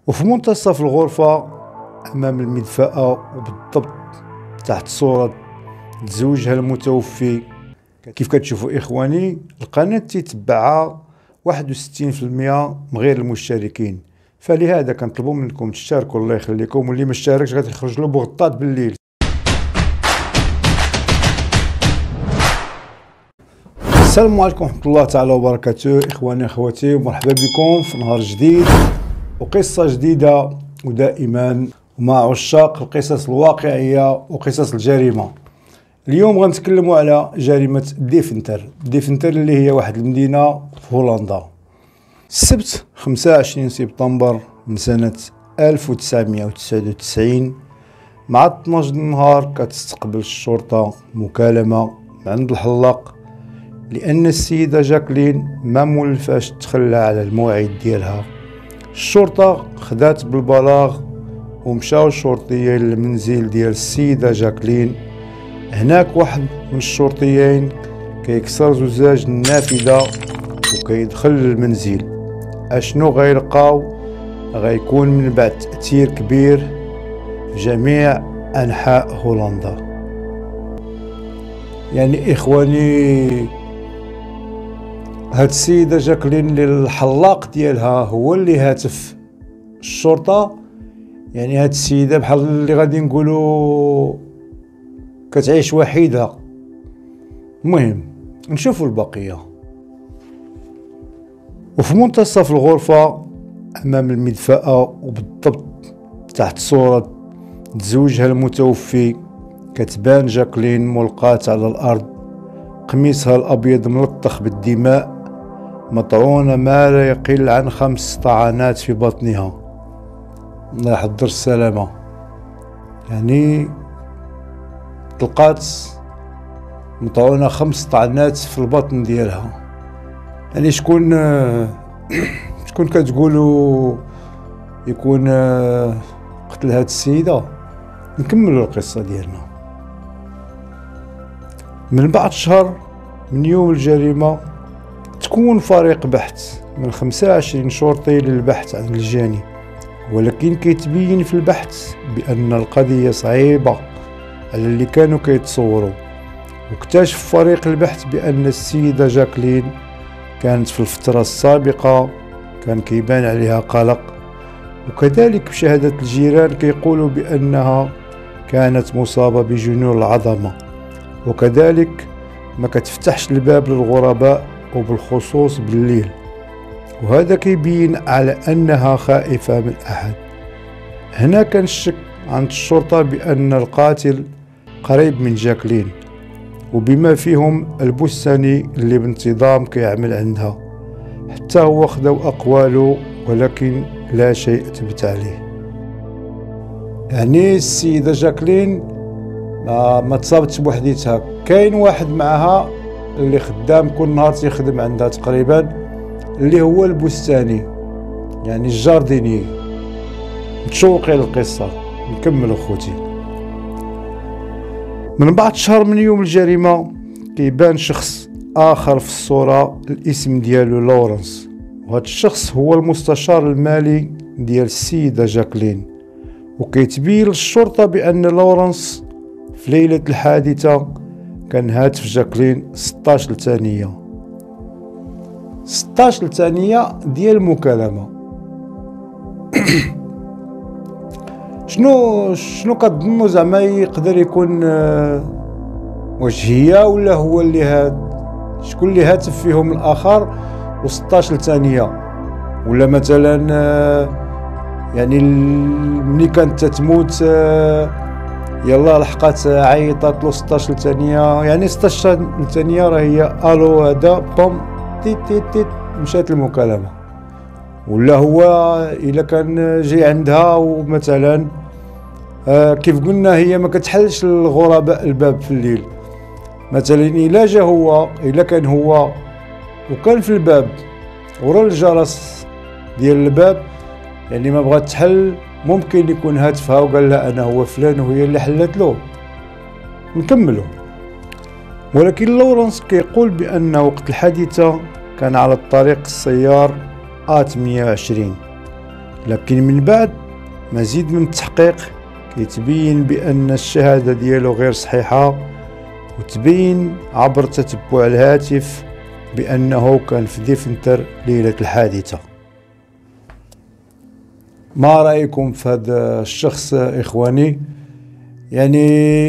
وفي منتصف الغرفة أمام المدفأة وبالضبط تحت صورة زوجها المتوفي، كيف كتشوفوا إخواني القناة تيتبعها 61% من غير المشتركين، فلهذا كنطلبوا منكم تشتركوا الله يخليكم، واللي ما اشتركش غتخرج له بغطات بالليل. السلام عليكم ورحمة الله تعالى وبركاته إخواني أخواتي، ومرحبا بكم في نهار جديد وقصة جديدة، ودائما مع عشاق القصص الواقعية وقصص الجريمة. اليوم غنتكلموا على جريمة ديفنتر اللي هي واحد المدينة في هولندا. السبت 25 سبتمبر من سنة 1999 مع 12 النهار كتستقبل الشرطة مكالمة من عند الحلاق لأن السيدة جاكلين ما مولفاش تخلى على الموعد ديالها. الشرطة خدات بالبلاغ ومشاو الشرطيين للمنزل ديال السيدة جاكلين. هناك واحد من الشرطيين كيكسر زجاج النافذة وكيدخل للمنزل. اشنو غيلقاو؟ غيكون من بعد تأثير كبير في جميع أنحاء هولندا. يعني إخواني هاد السيدة جاكلين اللي الحلاق ديالها هو اللي هاتف الشرطة، يعني هاد السيدة بحال اللي غادي نقولوا كتعيش وحيدة. المهم نشوفوا البقية. وفي منتصف الغرفة أمام المدفأة وبالضبط تحت صورة زوجها المتوفي كتبان جاكلين ملقاة على الأرض، قميصها الأبيض ملطخ بالدماء، مطعونة ما لا يقل عن 5 طعنات في بطنها. الله يحضر السلامة. يعني تلقات مطعونة 5 طعنات في البطن ديالها. يعني شكون كتقولوا يكون قتل هاد السيدة؟ نكملوا القصة ديالنا. من بعد شهر من يوم الجريمة تكون فريق بحث من 25 شرطي للبحث عن الجاني، ولكن كيتبين في البحث بأن القضية صعيبة على اللي كانوا كيتصوروا. واكتشف فريق البحث بأن السيدة جاكلين كانت في الفترة السابقة كان كيبان عليها قلق، وكذلك بشهادة الجيران كيقولوا بأنها كانت مصابة بجنون العظمة، وكذلك ما كتفتحش الباب للغرباء وبالخصوص بالليل، وهذا كيبين على أنها خائفة من أحد. هنا كان الشك عند الشرطة بأن القاتل قريب من جاكلين، وبما فيهم البستاني اللي بانتظام كيعمل عندها، حتى هو خداو أقواله ولكن لا شيء ثبت عليه. يعني السيدة جاكلين ما تصابتش بوحديتها، كاين واحد معها اللي خدام كل نهار تيخدم عندها تقريبا، اللي هو البستاني يعني الجارديني. متشوقين للقصة، نكمل اخوتي. من بعد شهر من يوم الجريمة كيبان شخص اخر في الصورة، الاسم ديالو لورنس، وهذا الشخص هو المستشار المالي ديال السيدة جاكلين. وكيتبين للشرطة بأن لورنس في ليلة الحادثة كان هاتف جاكلين 16 ثانية 16 ثانية ديال المكالمة. شنو كتظنوا زعما يقدر يكون؟ واش هي ولا هو اللي شكون اللي هاتف فيهم الاخر و16 ثانية؟ ولا مثلا يعني ملي كانت تموت يلا لحقات عيطات له 16 ثانية، يعني 16 ثانية راه هي الو هذا بوم تيت تيت تيت مشات المكالمة. ولا هو الا كان جاي عندها ومثلا كيف قلنا هي ما كتحلش الغرباء الباب في الليل، مثلا الا كان هو وكان في الباب ورا الجرس ديال الباب، يعني ما بغات تحل، ممكن يكون هاتفها وقال لها انا هو فلان وهي اللي حلت له. نكملوا. ولكن لورنس كيقول بان وقت الحادثة كان على الطريق السيار A28 لكن من بعد مزيد من التحقيق كيتبين بأن الشهادة ديالو غير صحيحة، وتبين عبر تتبع الهاتف بأنه كان في ديفنتر ليلة الحادثة. ما رأيكم في هذا الشخص إخواني؟ يعني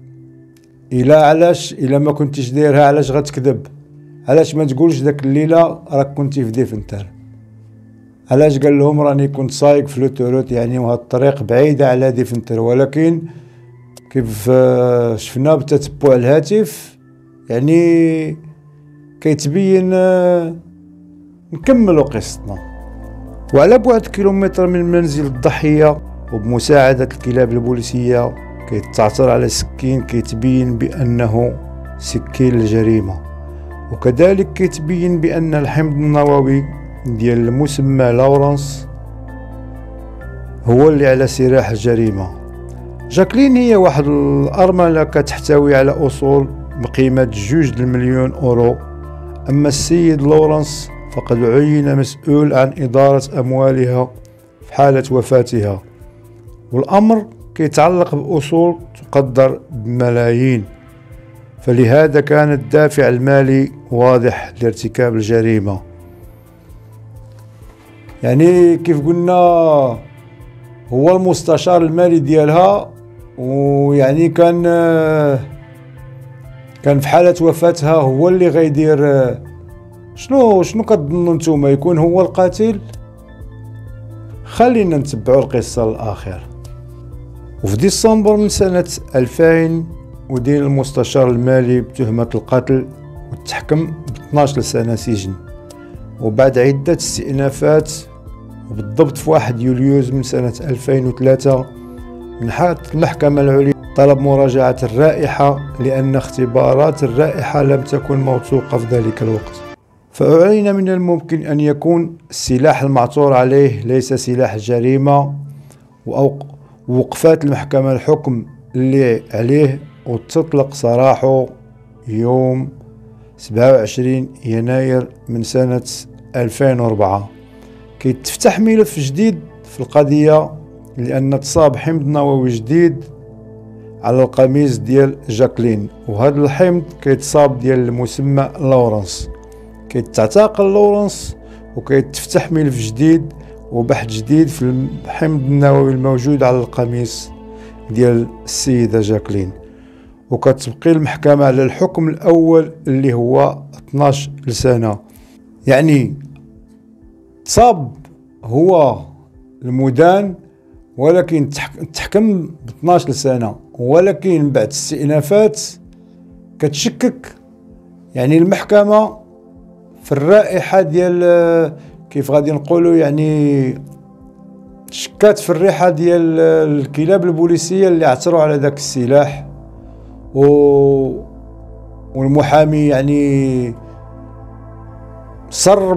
إلا ما كنتيش دايرها علاش غتكذب؟ علاش ما تقولش داك الليلة راك كنتي في ديفنتر؟ علاش قال لهم راني كنت سايق في لوتوروت يعني وهاد الطريق بعيدة على ديفنتر؟ ولكن كيف شفنا بتتبع الهاتف يعني كيتبين. نكملوا قصتنا. وعلى بعد كيلومتر من منزل الضحية وبمساعدة الكلاب البوليسية كيتعثر على سكين كيتبين بأنه سكين الجريمة، وكذلك كيتبين بأن الحمض النووي ديال المسمى لورانس هو اللي على سلاح الجريمة. جاكلين هي واحد الأرملة كتحتوي على أصول بقيمة 2 مليون أورو، أما السيد لورانس فقد عين مسؤول عن إدارة أموالها في حالة وفاتها، والأمر كيتعلق بأصول تقدر بملايين، فلهذا كان الدافع المالي واضح لارتكاب الجريمة. يعني كيف قلنا هو المستشار المالي ديالها، ويعني كان في حالة وفاتها هو اللي غيدير. شنو كتظنوا نتوما؟ يكون هو القاتل؟ خلينا نتبعوا القصة للآخر. وفي ديسمبر من سنة 2000 ودين المستشار المالي بتهمة القتل وتحكم ب 12 سنة سجن، وبعد عدة استئنافات وبالضبط في 1 يوليوز من سنة 2003 من حق المحكمة العليا طلب مراجعة الرائحة لأن اختبارات الرائحة لم تكن موثوقة في ذلك الوقت، فأعلن من الممكن أن يكون السلاح المعثور عليه ليس سلاح الجريمة، ووقفات المحكمة الحكم اللي عليه وتطلق سراحه يوم 27 يناير من سنة 2004. كيتفتح ملف جديد في القضية لأن تصاب حمض نووي جديد على القميص ديال جاكلين، وهذا الحمض كيتصاب ديال المسمى لورانس. كيتعتقل لورانس وكيتفتح ملف جديد وبحث جديد في الحمض النووي الموجود على القميص ديال السيدة جاكلين، وكتبقي المحكمة على الحكم الأول اللي هو 12 سنة. يعني تصاب هو المدان ولكن تحكم ب 12 سنة، ولكن بعد استئنافات كتشكك يعني المحكمة في الرائحة ديال كيف غادي نقولوا، يعني شكات في الريحة ديال الكلاب البوليسية اللي عثروا على ذاك السلاح. والمحامي يعني صر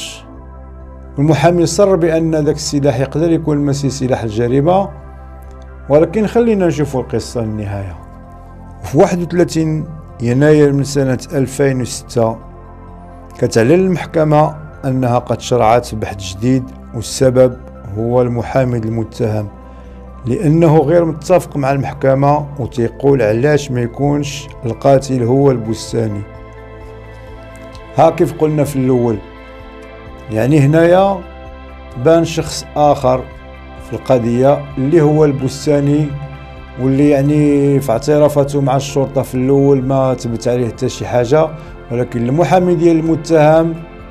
بأن ذاك السلاح يقدر يكون ماشي سلاح الجريمة، ولكن خلينا نشوفوا القصة للنهاية. في 31 يناير من سنة 2006 كتعلن المحكمة أنها قد شرعت في بحث جديد، والسبب هو المحامي المتهم لأنه غير متفق مع المحكمة وتيقول علاش ما يكونش القاتل هو البستاني. ها كيف قلنا في الأول، يعني هنايا بان شخص آخر في القضية اللي هو البستاني، واللي يعني في اعترافاته مع الشرطة في الأول ما تبت عليه حتى شي حاجة، ولكن المحامي ديال المتهم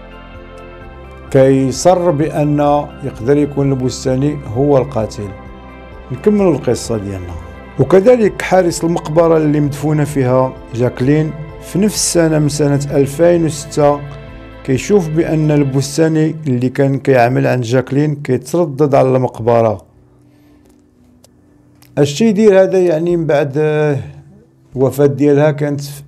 كيصر بأن يقدر يكون البستاني هو القاتل. نكملوا القصة ديالنا. وكذلك حارس المقبرة اللي مدفونة فيها جاكلين في نفس السنة من سنة 2006 كيشوف بأن البستاني اللي كان كيعمل عند جاكلين كيتردد على المقبرة. الشي يدير هذا يعني من بعد الوفاة ديالها كانت في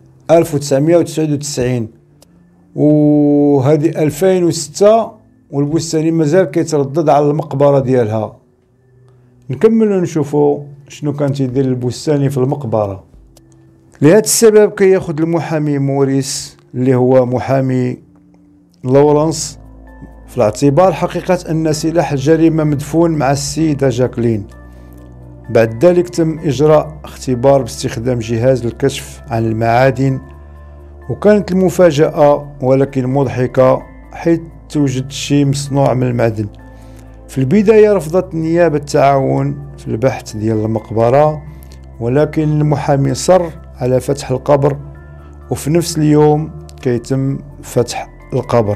1999، وهذه 2006 والبستاني مازال كيتردد على المقبرة ديالها. نكملوا نشوفوا شنو كان تيدير البستاني في المقبرة. لهذا السبب كياخذ المحامي موريس اللي هو محامي لورانس في الاعتبار حقيقة أن سلاح الجريمة مدفون مع السيدة جاكلين. بعد ذلك تم إجراء اختبار باستخدام جهاز الكشف عن المعادن، وكانت المفاجأة ولكن مضحكة حيث توجد شيء مصنوع من المعدن. في البداية رفضت النيابة التعاون في البحث ديال المقبرة، ولكن المحامي صر على فتح القبر، وفي نفس اليوم كيتم فتح القبر.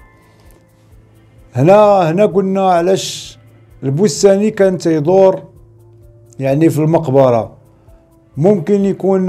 هنا قلنا علاش البستاني كان تيدور يعني في المقبرة. ممكن يكون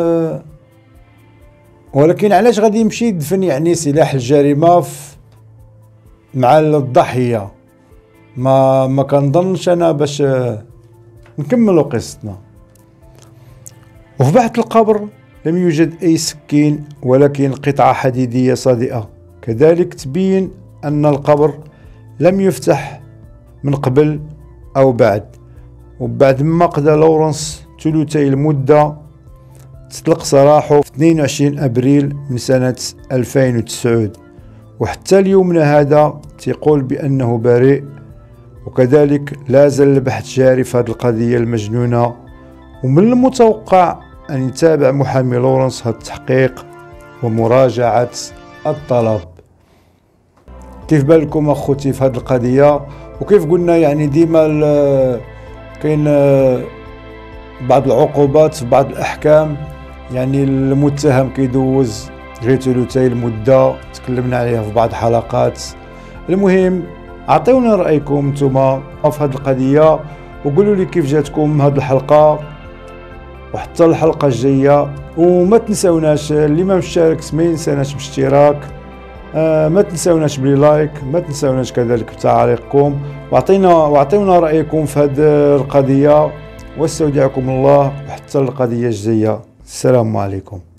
ولكن علاش غادي يمشي يدفن يعني سلاح الجريمة مع الضحية؟ ما كنظنش انا باش نكملوا قصتنا. وفي بحث القبر لم يوجد اي سكين ولكن قطعة حديدية صادئة. كذلك تبين ان القبر لم يفتح من قبل او بعد. وبعد ما قضى لورنس ثلثي المدة تطلق سراحه في 22 ابريل من سنة 2009، وحتى اليومنا هذا تيقول بانه بريء. وكذلك لا زال البحث جاري في هذه القضية المجنونة، ومن المتوقع أن يتابع محامي لورنس هذا التحقيق ومراجعة الطلب. كيف بالكم أخوتي في هذه القضية؟ وكيف قلنا يعني ديما كاين بعض العقوبات في بعض الأحكام، يعني المتهم كيدوز غير ثلثي المدة، تكلمنا عليها في بعض الحلقات. المهم عطيونا رأيكم نتوما في هذه القضية، وقولوا لي كيف جاتكم هذه الحلقة، وحتى الحلقة الجاية. وما تنساوناش اللي ما مشاركش ما ينساناش باشتراك، ما تنساوناش بلي لايك، ما تنساوناش كذلك بتعليقكم، واعطيونا رأيكم في هذه القضية. واستودعكم الله وحتى القضية الجاية. السلام عليكم.